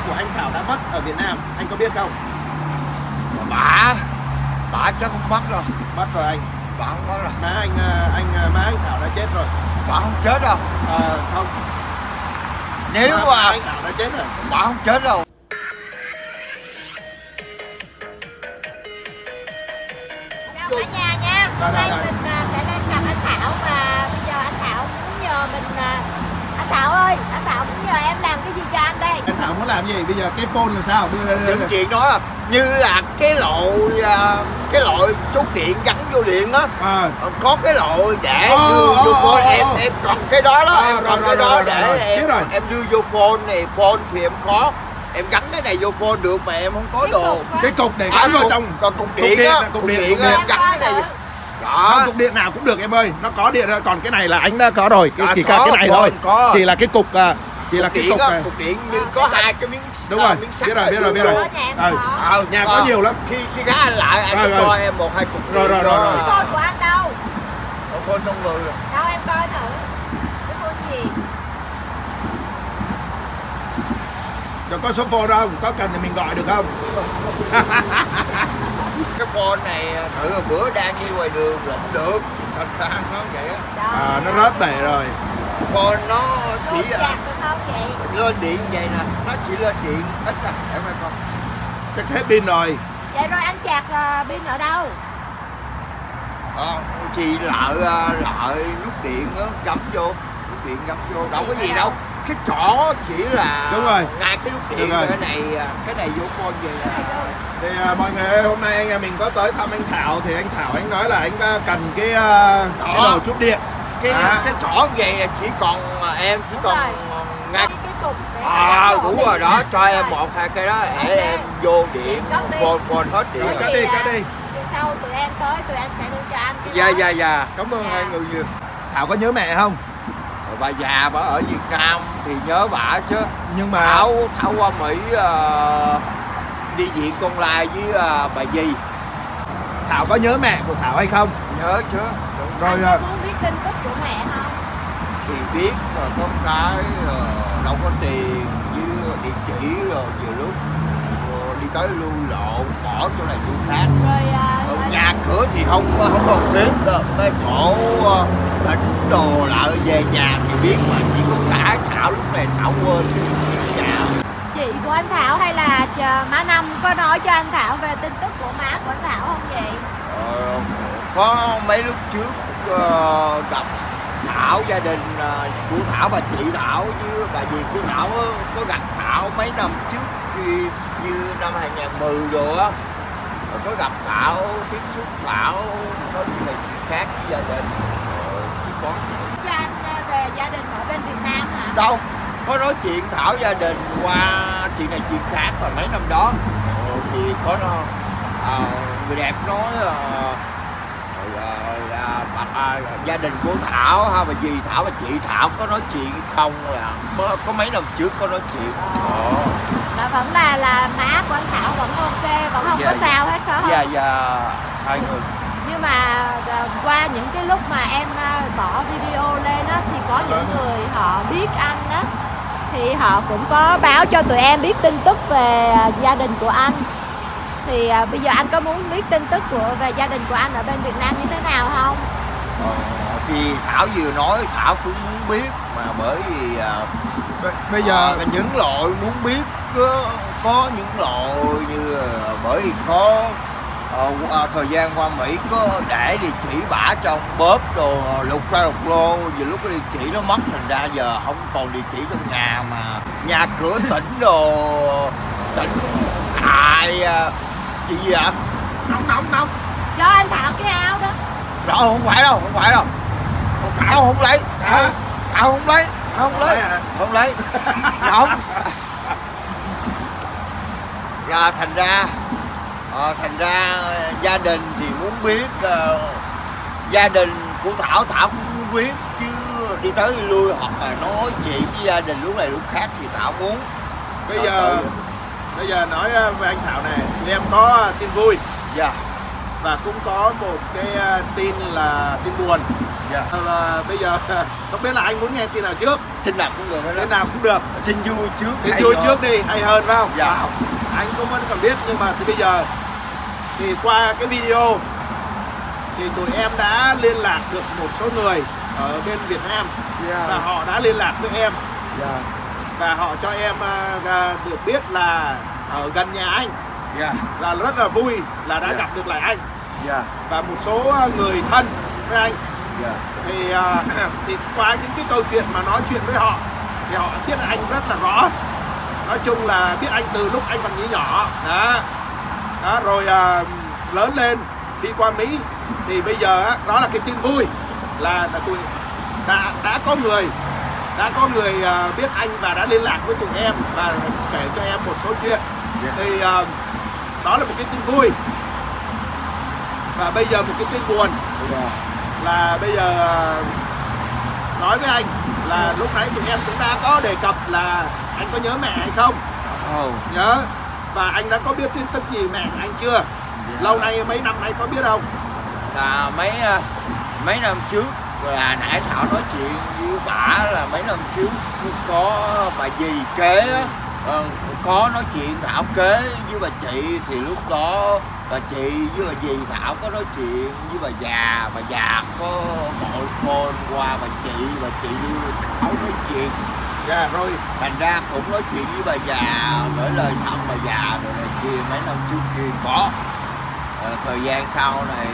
của anh Thảo đã mất ở Việt Nam, anh có biết không? Bà chắc không mất đâu. Mất rồi anh. Bà không mất rồi. Má anh Thảo đã chết rồi. Bà không chết đâu. Không. Nếu mà anh Thảo đã chết rồi. Bà không chết đâu. Chào cả nhà nha. Hôm nay mình sẽ lên gặp anh Thảo và bây giờ anh Thảo muốn nhờ mình anh Thảo ơi, anh Thảo muốn nhờ em làm cái gì cho anh đây? Anh Thảo muốn làm gì? Bây giờ cái phone làm sao? Những chuyện đó như là cái lội chút điện gắn vô điện á, có cái lội để đưa vô phone. Em còn cái đó em còn cái đó để em đưa vô phone này. Phone thì em có, em gắn cái này vô phone được mà em không có đồ. Cái cục để gắn vào trong. Còn cục điện á, cục điện em gắn cái này. Đó. Cục điện nào cũng được em ơi, nó có điện rồi, còn cái này là anh đã có rồi, chỉ cả cái này thôi. Chỉ là cái cục, chỉ là cái cục này. Cục điện như có hai cái miếng. Đúng rồi, biết rồi. Nhà có nhiều lắm. Khi gá anh lại anh cho em 1-2 cục. Rồi. Cái phone của anh đâu? Phone trong người rồi. Đâu em coi thử. Cái phone gì? Cho có số phone không? Có cần thì mình gọi được không? Cái phone này thử là bữa đang đi ngoài đường là không được, thành ra nó vậy á. Nó rớt bể rồi. Phone nó chỉ không vậy? lên điện vậy nè, nó chỉ lên điện ít à, để mà con. Chắc hết pin rồi. Vậy rồi anh chạc pin ở đâu? Thì lợi nút điện á, gắm vô, nút điện gắm vô, đâu có gì đâu. Cái chỗ chỉ là đúng rồi, ngay cái nút điện cái này vô phone vậy là. Thì mọi người ơi, hôm nay mình có tới thăm anh Thảo thì anh Thảo anh nói là anh cần cái đồ chút điện. Cái chỗ về chỉ còn em chỉ còn ngay cái cục. Đúng rồi đó, cho em 1-2 cái đó để em vô điện, phone hết điện. Cắt đi. Sau tụi em tới, tụi em sẽ đưa cho anh cái đó. Dạ, cảm ơn hai người nhiều. Thảo có nhớ mẹ không? Bà già bà ở Việt Nam thì nhớ bà chứ. Nhưng mà Thảo qua Mỹ đi viện con lai với bà dì. Thảo có nhớ mẹ của Thảo hay không? Nhớ chứ. Rồi anh có muốn biết tin tức của mẹ không? Thì biết rồi, có cái đâu có tiền với địa chỉ rồi nhiều lúc đi tới lưu lộ bỏ chỗ này chỗ khác. Rồi nhà cửa thì không còn thiết đâu. Cái chỗ tỉnh đồ lại về nhà thì biết mà chỉ có cái Thảo lúc này Thảo quên cái địa chỉ nhà. Chị của anh Thảo hay là má Năm có nói cho anh Thảo về tin tức của má của anh Thảo không vậy? Có mấy lúc trước gặp Thảo, gia đình của Thảo và chị Thảo với bà dì của Thảo có gặp Thảo mấy năm trước khi như năm 2010 rồi á, có gặp Thảo, tiếp xúc Thảo, nói chuyện này chuyện khác với gia đình. Chứ có cho anh về gia đình ở bên Việt Nam hả? Đâu, có nói chuyện Thảo gia đình qua chuyện này chuyện khác rồi mấy năm đó. Thì có nó người đẹp nói gia đình của Thảo ha, bà dì Thảo và chị Thảo có nói chuyện không, là có mấy năm trước có nói chuyện. Là vẫn là má của anh Thảo vẫn ok, vẫn không có sao hết phải không? Dạ, hai người. Nhưng mà qua những cái lúc mà em bỏ video lên á thì có những người họ biết anh á thì họ cũng có báo cho tụi em biết tin tức về gia đình của anh. Thì bây giờ anh có muốn biết tin tức về gia đình của anh ở bên Việt Nam như thế nào không? Thì Thảo vừa nói Thảo cũng muốn biết, mà bởi vì bây giờ những loại muốn biết có những loại như bởi vì có thời gian qua Mỹ có để địa chỉ bả trong bóp đồ lục ra lục lô, vì lúc cái địa chỉ nó mất thành ra giờ không còn địa chỉ trong nhà, mà nhà cửa tỉnh đồ tỉnh tại chị gì ạ? Nóng cho anh Thảo cái áo đó. Đó không phải đâu Thảo không lấy, Thảo không lấy không. Và thành ra gia đình thì muốn biết, gia đình của Thảo cũng muốn biết chứ, đi tới đi lui hoặc là nói chuyện với gia đình lúc này lúc khác thì Thảo muốn. Bây giờ nói với anh Thảo này, em có tin vui. Dạ. Và cũng có một cái tin là tin buồn. Bây giờ không biết là anh muốn nghe tin nào trước? Tin nào cũng được hết. Tin nào cũng được. Tin vui trước. Tin vui trước đi, hay hơn phải không? Dạ. Anh cũng vẫn còn biết, nhưng mà thì bây giờ thì qua cái video thì tụi em đã liên lạc được một số người ở bên Việt Nam. Và họ đã liên lạc với em. Và họ cho em được biết là ở gần nhà anh. Và rất là vui là đã gặp được lại anh. Và một số người thân với anh. Thì qua những cái câu chuyện mà nói chuyện với họ thì họ biết anh rất là rõ. Nói chung là biết anh từ lúc anh còn nhỏ đó, rồi lớn lên đi qua Mỹ. Thì bây giờ đó là cái tin vui là tụi đã có người biết anh và đã liên lạc với tụi em và kể cho em một số chuyện. Thì đó là một cái tin vui. Và bây giờ một cái tin buồn là bây giờ nói với anh là lúc nãy tụi em cũng đã có đề cập là anh có nhớ mẹ hay không? Nhớ. Và anh đã có biết tin tức gì mẹ anh chưa? Lâu nay, mấy năm nay có biết không? Là mấy năm trước là nãy Thảo nói chuyện với bà là mấy năm trước có bà dì kế có nói chuyện Thảo kế với bà chị. Thì lúc đó bà chị với bà dì Thảo có nói chuyện với bà già có gọi phone qua bà chị đưa Thảo nói chuyện. Rồi thành ra cũng nói chuyện với bà già, gửi lời thăm bà già rồi này kia. Mấy năm trước kia có. Thời gian sau này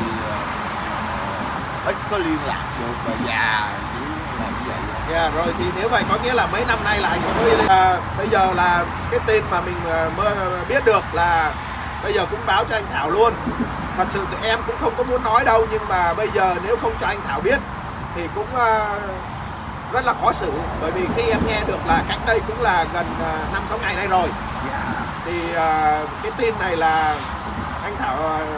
ít có liên lạc được bà già là như vậy. Rồi thì nếu vậy có nghĩa là mấy năm nay là anh mới bây giờ là cái tin mà mình mới biết được là bây giờ cũng báo cho anh Thảo luôn. Thật sự tụi em cũng không có muốn nói đâu, nhưng mà bây giờ nếu không cho anh Thảo biết thì cũng rất là khó xử. Bởi vì khi em nghe được là cách đây cũng là gần 5-6 ngày nay rồi. Thì cái tin này là anh Thảo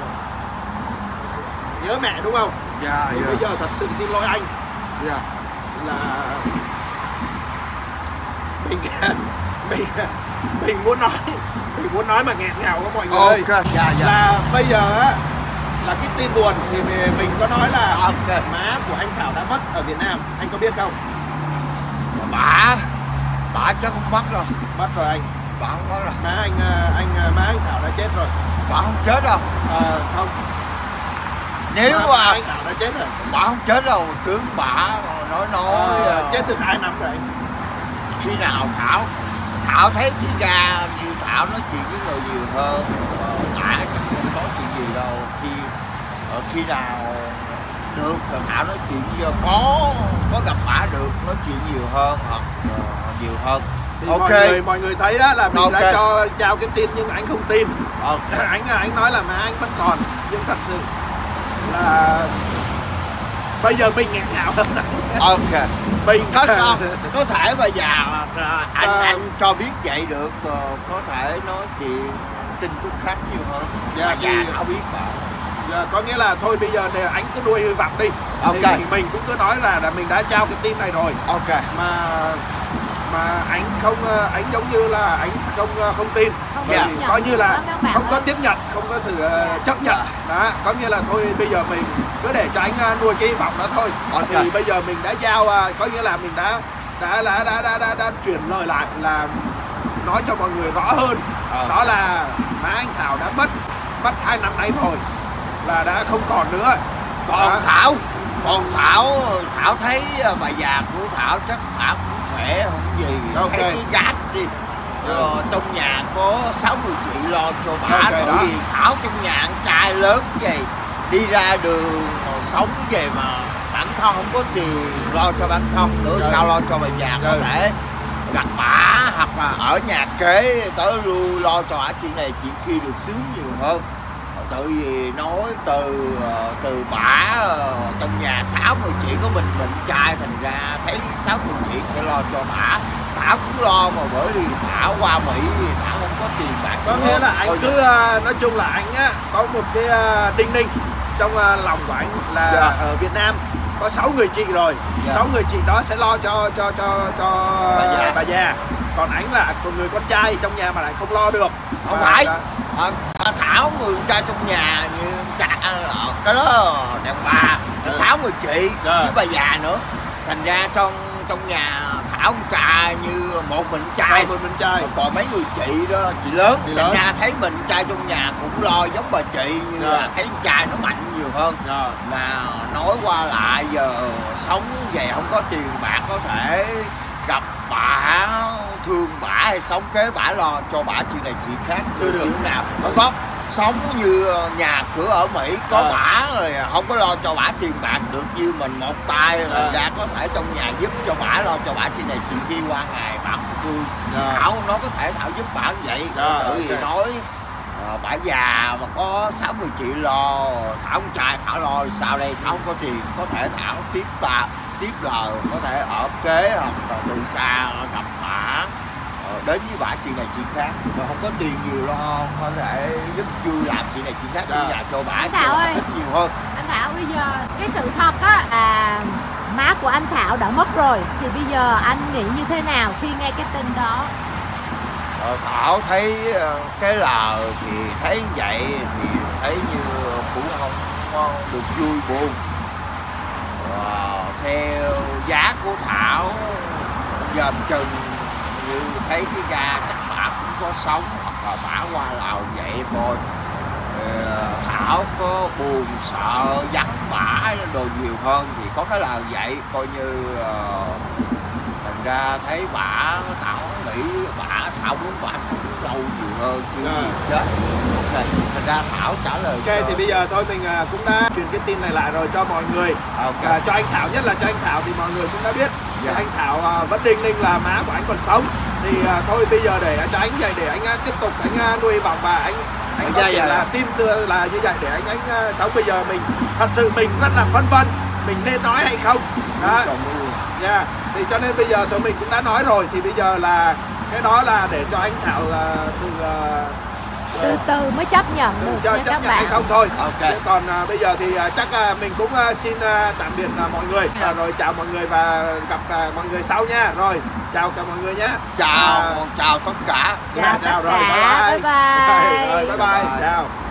nhớ mẹ đúng không? Thì bây giờ thật sự xin lỗi anh. Là mình muốn nói mà nghẹn ngào quá mọi người ơi. Là bây giờ á là cái tin buồn thì mình có nói là má của anh Thảo đã mất ở Việt Nam, anh có biết không? Bà chắc không mất rồi. Mất rồi anh. Bà không mất rồi. Má anh Thảo đã chết rồi. Bà không chết đâu. Không. Nếu mà anh Thảo đã chết rồi. Bà không chết đâu, tướng bà nói chết từ 2 năm rồi anh. Khi nào Thảo thấy cái ga như Thảo nói chuyện với người nhiều hơn. Bà chắc không có chuyện gì đâu. Khi nào được rồi Thảo nói chuyện với có gặp bà được nói chuyện nhiều hơn hoặc nhiều hơn. Thì mọi người thấy đó là mình đã trao cái tin nhưng anh không tin. Anh nói là má anh vẫn còn, nhưng thật sự là bây giờ mình nghẹn ngào hơn anh. Mình có thể bà già anh cho biết vậy được, có thể nói chuyện tin tức khác nhiều hơn. Bà già Thảo biết bà. Có nghĩa là thôi bây giờ này anh cứ nuôi hy vọng đi. Thì mình cũng cứ nói là mình đã trao cái tin này rồi. Mà anh không, anh giống như là anh không tin. Coi như là không có tiếp nhận, không có sự chấp nhận. Đó, có nghĩa là thôi bây giờ mình cứ để cho anh nuôi cái hy vọng đó thôi. Thì bây giờ mình đã giao, có nghĩa là mình đã chuyển lời lại là nói cho mọi người rõ hơn. Đó là má anh Thảo đã mất 2 năm nay rồi, là đã không còn nữa. Còn Thảo thấy bà già của Thảo chắc bà cũng khỏe không gì. Thấy cái gác đi. Trong nhà có 60 triệu lo cho bà. Tại vì Thảo trong nhà ăn trai lớn vậy, đi ra đường sống về mà bản thân không có tiền lo cho bản thân nữa, sao lo cho bà già có thể gặp bà hoặc là ở nhà kế tới lui lo cho bà chuyện này chuyện kia được sướng nhiều hơn. Tại vì nói từ bả trong nhà 60 triệu có mình trai, thành ra thấy 60 triệu sẽ lo cho bả. Thảo cũng lo mà bởi vì Thảo qua Mỹ thì Thảo không có tiền bạc. Có nghĩa là anh cứ nói chung là anh á có một cái đinh ninh trong lòng của anh là ở Việt Nam có 6 người chị rồi. 6 người chị đó sẽ lo cho bà già. Còn anh là một người con trai trong nhà mà lại không lo được. Không phải. Thảo người trai trong nhà như cái đó đàn bà, Sáu người chị với bà già nữa, thành ra trong nhà Thảo con trai như một mình trai, còn mấy người chị đó chị lớn, thành ra thấy mình trai trong nhà cũng lo giống bà chị, như là thấy con trai nó mạnh nhiều hơn. Mà nói qua lại giờ sống về không có tiền bạc, có thể gặp bả thương bả hay sống kế bả lo cho bả chuyện này chuyện khác chưa được nào, không có sống như nhà cửa ở Mỹ có bả rồi không có lo cho bả tiền bạc được như mình một tay, thành ra có thể trong nhà giúp cho bả lo cho bả chuyện này chuyện kia qua ngày bả thương. Thảo nó có thể Thảo giúp bả như vậy, tự vì nói bả già mà có 6 người chị lo, Thảo con trai Thảo lo sao đây, Thảo không có tiền, có thể Thảo tiếp lời có thể ở kế hoặc là từ xa gặp bả đến với bả chuyện này chuyện khác, mà không có tiền nhiều lo có thể giúp vui làm chuyện này chuyện khác trong nhà cho bả. Anh Thảo ơi, nhiều hơn. Anh Thảo bây giờ cái sự thật á là má của anh Thảo đã mất rồi, thì bây giờ anh nghĩ như thế nào khi nghe cái tin đó? Thảo thấy cái lời thì thấy vậy thì thấy như cũng không được vui buồn. Theo giá của Thảo dòm chừng như thấy cái ga chắc bả cũng có sống, hoặc là bả qua Lào vậy coi. Thảo có buồn sợ vắng bả đồ nhiều hơn thì có cái lời vậy coi như thành ra thấy bả Thảo nghĩ Thảo muốn bả sống lâu nhiều hơn chứ gì chết. Thành ra Thảo trả lời thì bây giờ thôi mình cũng đã truyền cái tin này lại rồi cho mọi người, cho anh Thảo, nhất là cho anh Thảo thì mọi người cũng đã biết. Anh Thảo vẫn đinh ninh là má của anh còn sống, thì thôi bây giờ để cho anh vậy, để anh tiếp tục anh nuôi vọng và anh có thể là tin là như vậy để anh sống. Bây giờ mình thật sự mình rất là phân vân mình nên nói hay không đó. Thì cho nên bây giờ tụi mình cũng đã nói rồi, thì bây giờ là cái đó là để cho anh Thảo từ từ mới chấp nhận được cho chấp nhận hay không thôi. Còn bây giờ thì chắc mình cũng xin tạm biệt mọi người, rồi chào mọi người và gặp mọi người sau nha. Rồi chào cả mọi người nhé. Chào tất cả. Chào rồi, bye bye. Rồi bye bye. Chào.